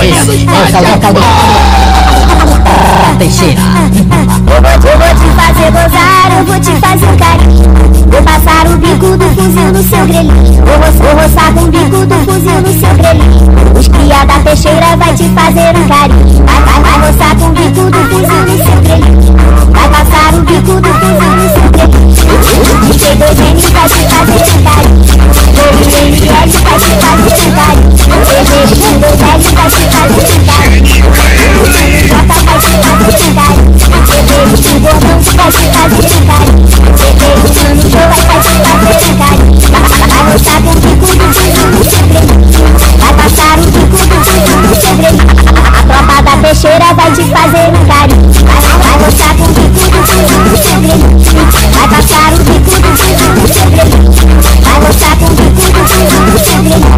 Teixeira. Eu vou te fazer gozar, eu vou te fazer um carinho. Vou passar o bico do fuzil no seu grelhinho. Vou roçar com o bico do fuzil no seu grelhinho. Os cria da Teixeira vai te fazer um carinho. Vai roçar com o bico do fuzil no seu grelhinho. Vai passar o bico do fuzil no seu grelhinho. DJ Dogene vai te fazer um carinho. DJ vai te fazer um carinho. DJ vai te fazer um carinho. Jota vai te fazer um carinho. DJ Gordão vai te fazer um carinho. DJ Show vai te fazer um carinho. Vai roçar com o bico do fuzil no seu grelhinho. Vai passar o bico do fuzil no seu grelhinho. A tropa da Teixeira vai te fazer um carinho. Vai roçar com o bico do fuzil no seu grelhinho. Vai passar o bico do fuzil no seu grelhinho. Vai roçar com o bico do fuzil no seu grelhinho.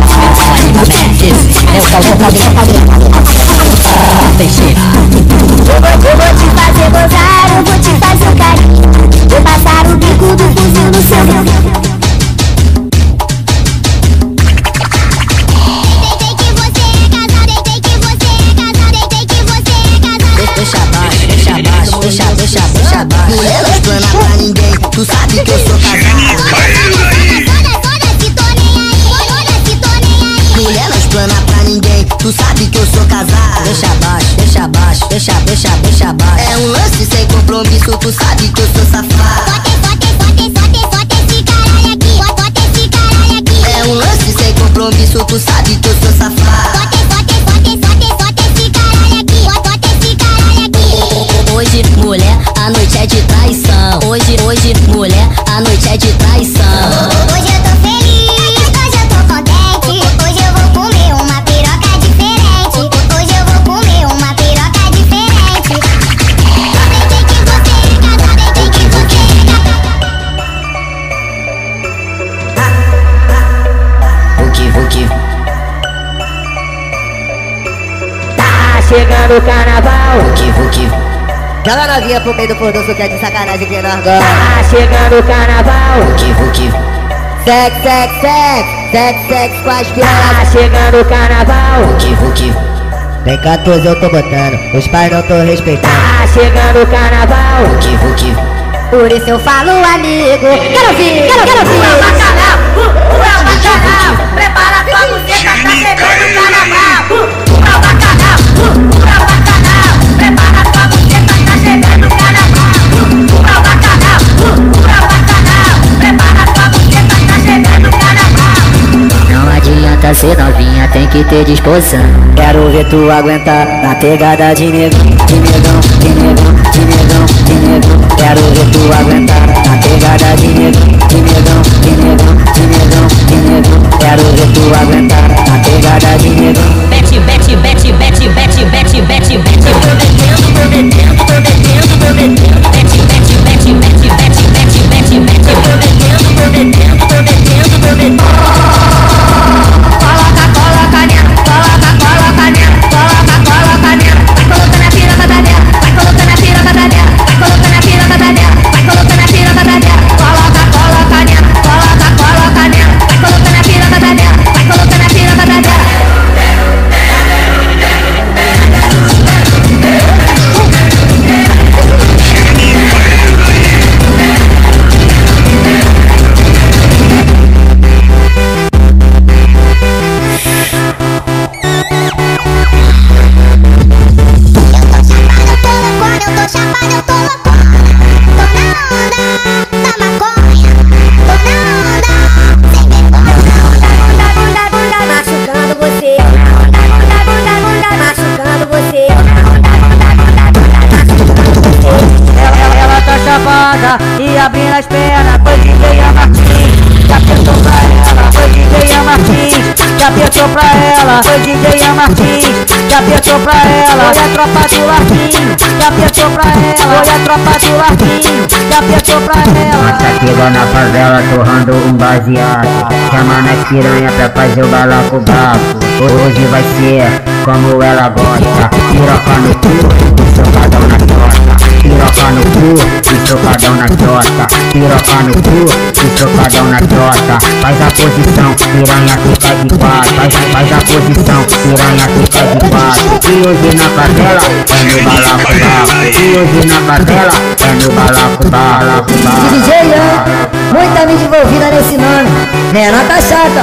Teixeira. Eu vou te fazer gozar, eu vou te fazer um carinho. Vou passar o bico do fuzil no seu grelhinho. Deixa abaixo. Mulher não explana pra ninguém, tu sabe que eu sou casado. Mulher não explana pra ninguém, tu sabe que eu sou casado. Deixa abaixo. É um lance sem compromisso, tu sabe que eu sou safado. É um lance sem compromisso, tu sabe que eu sou safado. Hoje, mulher, a noite é de traição. Hoje, mulher, a noite é de traição. Hoje eu tô feliz, hoje eu tô contente. Hoje eu vou comer uma piroca diferente. Hoje eu vou comer uma piroca diferente. Aproveitei que você é casado, aproveitei que você é O que? Tá chegando o carnaval. O que? Joga novinha pro meio do pordoço que é de sacanagem que nós gosta. Tá chegando o carnaval. O que? Sex com as Tá piranhas. chegando o carnaval. O que? Tem 14 eu tô botando, os pais não tô respeitando. Tá chegando o carnaval. O que? Por isso eu falo, amigo. Quero ouvir. Bacalhau, bacalhau. Prepara tua buceta, tá chegando o carnaval. Bacalhau. Prepara tua buceta, tá chegando o carnaval. Bacalhau. Prepara tua buceta, tá chegando o carnaval. Não adianta ser novinha, tem que ter disposição. Quero ver tu aguentar na pegada de negão. Quero ver tu aguentar na pegada de negão. Quero ver tu aguentar na pegada de negão. Bete. Coloca nela. Vai colocando a piroca da dela. Vai colocando a piroca da dela. Vai colocando a piroca da dela. Coloca nela. Vai colocando a piroca da dela. Vai colocando a piroca da dela. E abrindo as pernas, foi DJ Martins. Já apertou pra ela, foi DJ Martins. Já apertou pra ela, foi DJ Martins. Já apertou pra ela, foi a tropa do Larquinho. Já apertou pra ela, foi a tropa do Larquinho. Já apertou pra ela. Mata chegou na favela torrando um baseado. Chamando as piranha pra fazer o balacobaco. Hoje vai ser como ela gosta. Piroca no cu, socadão na torta. Piroca no cu, socadão na torta. Piroca no cu, socadão na torta. Faz a posição, piranha fica de quatro. Faz a posição, piranha fica de quatro. E hoje na favela é no balacobaco. E hoje na favela é no balacobaco. DJ Ian, muita mídia envolvida nesse nome, Renata Chata.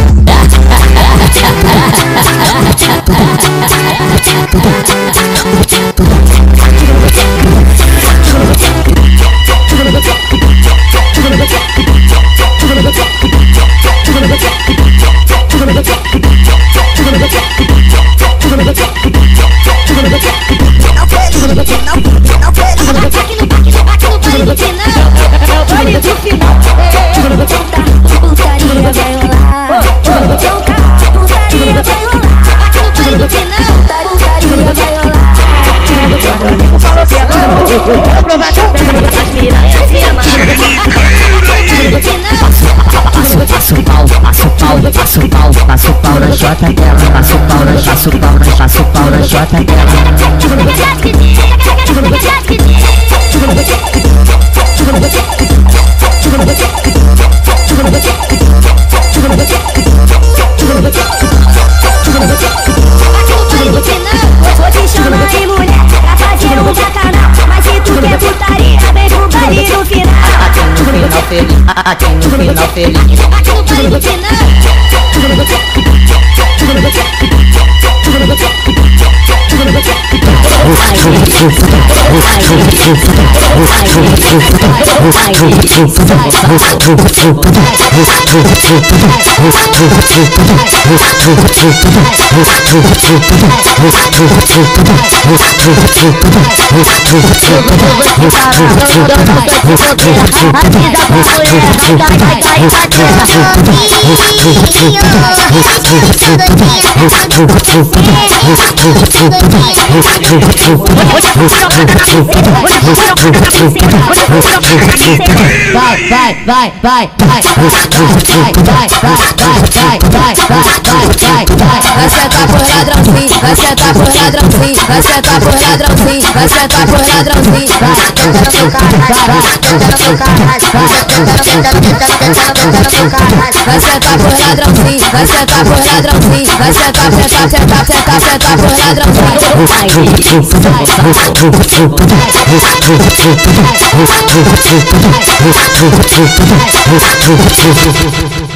Passo o pau na jota dela, passo o pau na jota dela. Vou te chamar de mulher pra fazer um bacanal, mas se tu quer putaria, vem pro baile no final. Aqui no final feliz, aqui no final feliz. Aqui no baile no final. Vai sentar por ladrãozinho, vai sentar por ladrãozinho, vai sentar por ladrãozinho, vai sentar por ladrãozinho, vai sentar por ladrãozinho, vai sentar por ladrãozinho, vai sentar por ladrãozinho.